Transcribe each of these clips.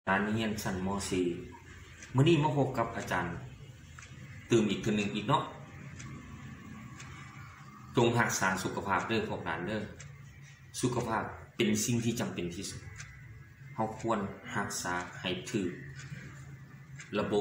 การเรียนชั้นม .4 มื้อนี้มาพบกับอาจารย์ตื่มอีกคนหนึ่งอีกเนาะจงรักษาสุขภาพเด้อพวกหลานเด้อสุขภาพเป็นสิ่งที่จำเป็นที่สุดเฮาควรรักษาให้ถูกระบบ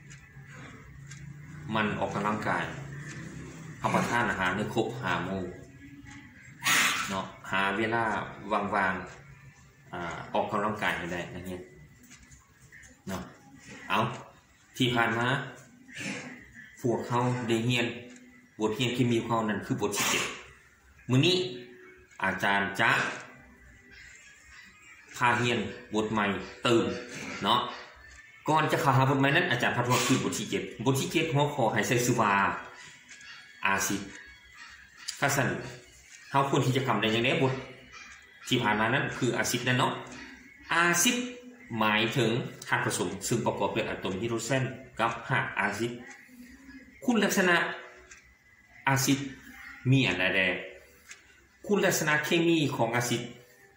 มันออกกำลังกายรับประทานอาหารให้ครบ5 โมงเนาะหาเวลาวางออกกำลังกายให้ได้นะเนี่ยเนาะเอาที่ผ่านมาพวกเขาได้เรียนบทเรียนเคมีของเขานั่นคือบทที่7มื้อนี้อาจารย์จะพาเรียนบทใหม่เติมเนาะก่อนจะเข้าหาบทใหม่นั้นอาจารย์พาทวนคือบทที่7บทที่7หัวข้อให้ใช้ชื่อว่าอาซิดถ้าสั่นเฮาควรที่จะทำได้อย่างไรบทที่ผ่านมานั้นคืออาซิดนั่นเนาะอาซิดหมายถึงธาตุผสมซึ่งประกอบด้วยอะตอมไฮโดรเจนกับธาตุอาซิดคุณลักษณะอาซิดมีอะไรแดคุณลักษณะเคมีของอาซิด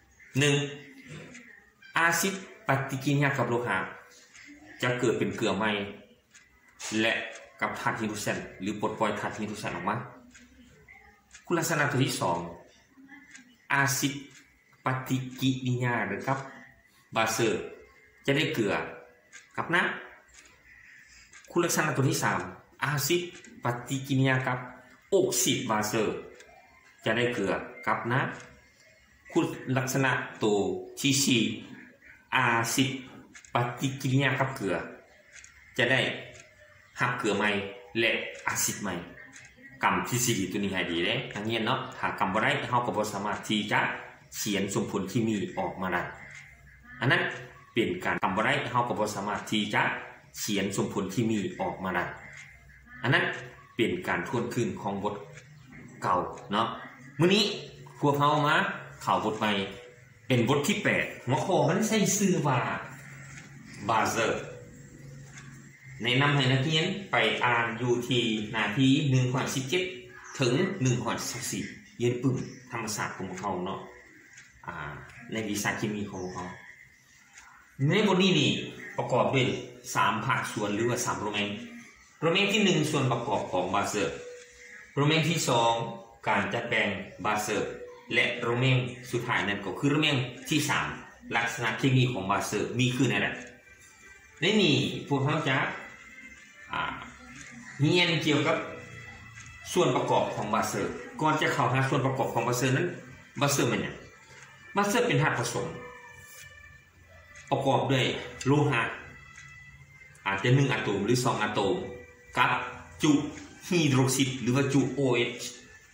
1. อาซิดปฏิกิริยากับโลหะจะเกิดเป็นเกลือใหม่และกับธาตุไฮโดรเจนหรือปลดปล่อยธาตุไฮโดรเจนออกมาคุณลักษณะตัวที่ 2. อาซิดปฏิกิริยาหรือกับบาเซอร์จะได้เกลือกับน้ำคุณลักษณะตัวที่ 3. อาซิดปฏิกิริยากับออกซิดบาเซอร์จะได้เกลือกับน้ำคุณลักษณะตัวที่ 4. อาซิดปฏิกิริยากับเกลือจะได้หักเกลือใหม่และอาซิดใหม่กรรมที่4ตัวนี้ให้ดีเลยทั้งนี้เนาะถ้ากรรมบ่ได้เฮาก็บ่สามารถที่จะเขียนสมผลที่มีออกมาได้อันนั้นเป็นการกรรมบ่ได้เฮาก็บ่สามารถที่จะเขียนสมผลที่มีออกมาได้อันนั้นเป็นการทวนคืนของบทเก่าเนาะมื้อนี้พวกเฮามาเข้าบทใหม่เป็นบทที่8หัวข้อมันใช้ชื่อว่าบาเซอร์ในนำให้นักเรียนไปอ่านอยู่ที่หน้าที่117ถึง114เรียนปึ้งธรรมศาสตร์ของพวกเขาเนาะในวิชาเคมีของพวกเขาในบทนี้นี่ประกอบด้วย3ภาคส่วนหรือว่า3โรแมนที่1ส่วนประกอบของบาเซอร์โรแมนที่2การจัดแบ่งบาเซอร์และโรแมนสุดท้ายนั่นก็คือโรแมนที่3ลักษณะเคมีของบาเซอร์มีคืออะไรในนี้พวกเขาจะเรียนเกี่ยวกับส่วนประกอบของบาเซอร์ก่อนจะเข้าหาส่วนประกอบของบาเซอร์นั้นบาเซอร์มันเนี่ยบาเซอร์เป็นธาตุผสมประกอบด้วยโลหะอาจจะ1 อะโตมหรือ2 อะโตมกับจุไฮโดรซิดหรือว่าจุ OH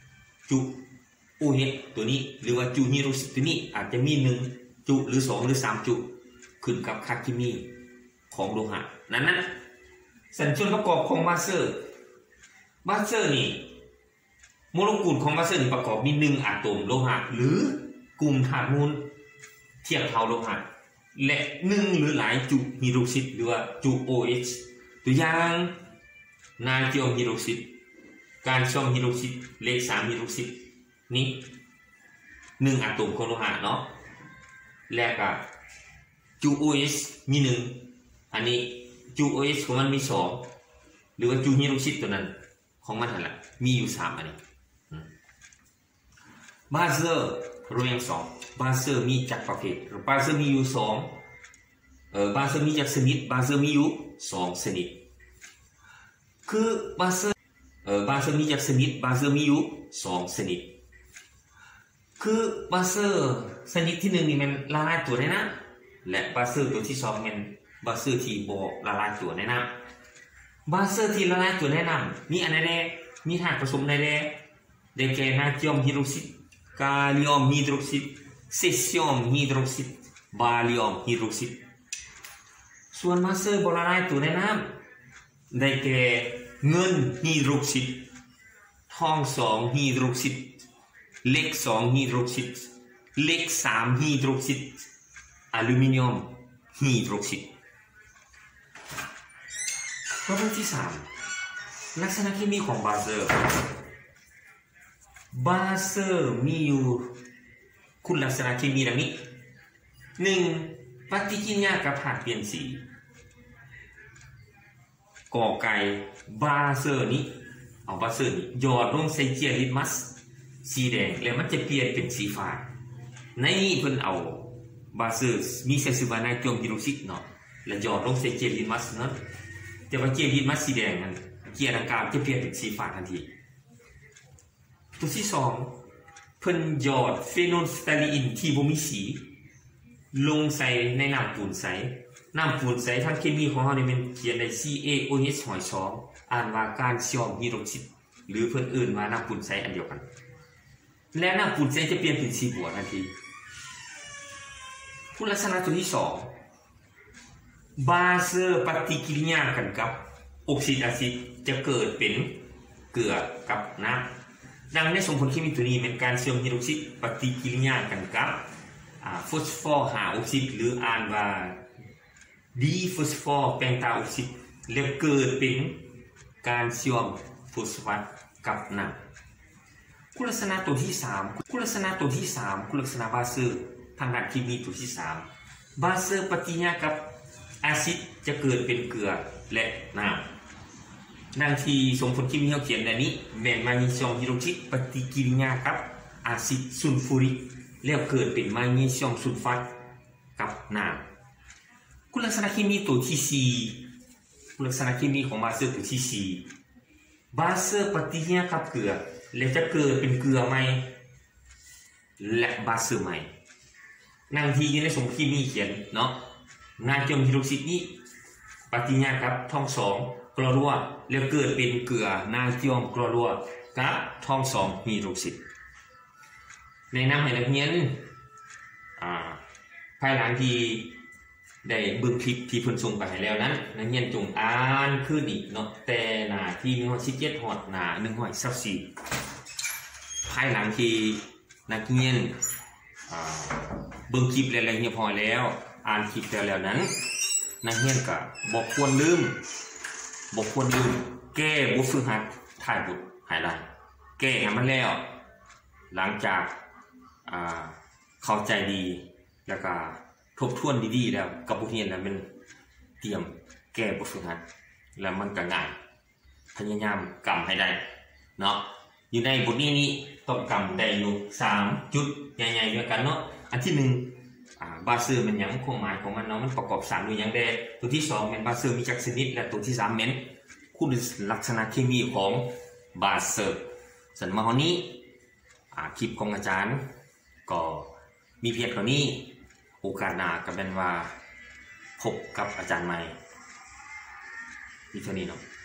ตัวนี้หรือว่าจุไฮโดรซิดตัวนี้อาจจะมี1จุหรือ2หรือ3จุขึ้นกับค่าเคมีของโลหะนั้นสัญชาตประกอบของบาเซอร์นี่โมเลกุลของบาเซอร์นี่ประกอบมี1 อะโตมโลหะหรือกลุ่มธาตุมูลเทียบเท่าโลหะและ1หรือหลายจุไฮโดรซิดหรือว่าจุ OH ตัวอย่างนาเตรียมไฮโดรซิดการซ่อมไฮโดรซิดเลข3ไฮโดรซิดนี่1 อะโตมของโลหะเนาะและก็จุ OH มี1อันนี้จุ OH ของมันมี2หรือว่าจุไฮโดรซิดตัวนั้นของมันนั่นแหละมีอยู่3อันนี้บาเซอร์โรแมน2บาเซอร์มีจักประเภทบาเซอร์มีอยู่2บาเซอร์มีจักชนิดบาเซอร์มีอยู่2ชนิดคือบาเซอร์มีจักชนิดบาเซอร์มีอยู่2ชนิดคือบาเซอร์ชนิดที่1นี่มันละลายตัวในน้ำและบาเซอร์ตัวที่2มันบาเซอร์ที่บ่ละลายตัวในน้ำบาเซอร์ที่ละลายตัวในน้ำมีอันใดมีธาตุผสมใดได้แก่นาเตรียมไฮโดรซิดกาเลียมไฮโดรซิดเซเซียมไฮโดรซิดบาเลียมไฮโดรซิดส่วนบาเซอร์บ่ละลายตัวในน้ำได้แก่เงินไฮโดรซิดทอง2ไฮโดรซิดเหล็ก2ไฮโดรซิดเหล็ก3ไฮโดรซิดอลูมิเนียมไฮโดรซิดข้อที่3ลักษณะเคมีของบาเซอร์มีอยู่คุณลักษณะเคมีดังนี้ 1. ปฏิกิริยากับธาตุเปลี่ยนสีกอไก่บาเซอร์นี้เอาบาเซอร์นี้หยอดลงใส่เจียลิตมัสสีแดงแล้วมันจะเปลี่ยนเป็นสีฟ้าในนี้เพิ่นเอาบาเซอร์มีเซซิบานาจอมฮิโรซิกเนาะแล้วหยอดลงใส่เจียลิตมัสนั้นแต่ว่าเจียลิตมัสสีแดงนั้นเกียร์ดังกล่าวจะเปลี่ยนเป็นสีฟ้าทันทีตัวที่2เพิ่นหยอดเฟโนลฟตาลีนที่บ่มีสีลงใส่ในน้ำปูนใสน้ำปูนใสทางเคมีของเราเนี่ยมันเขียนใน CaOH หอยสองอ่านว่าการเชื่อมฮิโดรซิดหรือเพิ่นอื่นว่าน้ำปูนใสอันเดียวกันและน้ำปูนใสจะเปลี่ยนเป็นสีบัวทันทีคุณลักษณะตัวที่2บาเซอร์ปฏิกิริยากันกับออกซิดาซิดจะเกิดเป็นเกลือกับน้ำดังในสมผลเคมีตัวนี้เป็นการเชื่อมฮิโดรซิดปฏิกิริยากันกับฟอสฟอร์หาออกซิดหรืออ่านว่าดีฟอสฟอร์แปงตาออกซิดแล้วเกิดเป็นการเชื่อมฟอสฟัตกับน้ำคุณลักษณะตัวที่3คุณลักษณะตัวที่3คุณลักษณะบาเซอร์ทางด้านเคมีตัวที่3บาเซอร์ปฏิกิริยากับอาซิดจะเกิดเป็นเกลือและน้ำดังที่สมผลเคมีเขาเขียนในนี้แมกนีเซียมฮิโดรซิดปฏิกิริยากับอาซิดซัลฟูริกแล้วเกิดเป็นแมกนีเซียมซัลฟัตกับน้ำคุณลักษณะเคมีตัวที่4คุณลักษณะเคมีของบาเซอร์ตัวที่4บาเซอร์ปฏิกิริยากับเกลือแล้วจะเกิดเป็นเกลือใหม่และบาเซอร์ใหม่ดังที่อยู่ในสมผลเคมีเขียนเนาะนาเจียมฮิโดรซิดนี้ปฏิกิริยากับทอง2กลอรัวแล้วเกิดเป็นเกลือนาเจียมกลอรัวกับทอง2ฮิโดรซิดในนำให้นักเรียนภายหลังที่ได้เบิ่งคลิปที่เพิ่นส่งไปให้แล้วนั้นนักเรียนจงอ่านขึ้นอีกเนาะแต่หน้าที่117ฮอดหน้า124ภายหลังที่นักเรียนเบิ่งคลิปแล้วเรียบร้อยแล้วอ่านคลิปแล้วนั้นนักเรียนก็บ่ควรลืมแก้บทฝึกหัดถ่ายบทหายได้แก้ให้มันแล้วหลังจากเข้าใจดีแล้วก็ทบทวนดีๆแล้วกับบทเรียนแล้วมันเตรียมแก้บทฝึกหัดแล้วมันก็ง่ายพยายามกำให้ได้เนาะอยู่ในบทนี้ต้องกำได้อยู่3จุดใหญ่ๆด้วยกันเนาะอันที่1บาเซอร์มันยังความหมายของมันเนาะมันประกอบ3ด้วยอย่างใดตัวที่2เป็นบาเซอร์มีจักชนิดและตัวที่3เป็นคุณลักษณะเคมีของบาเซอร์ส่วนมาวันนี้คลิปของอาจารย์ก็มีเพียงเท่านี้โอกาสหน้าก็เป็นว่าพบกับอาจารย์ใหม่มีเท่านี้เนาะ